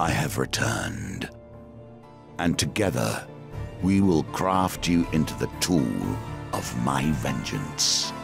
I have returned. And together, we will craft you into the tool of my vengeance.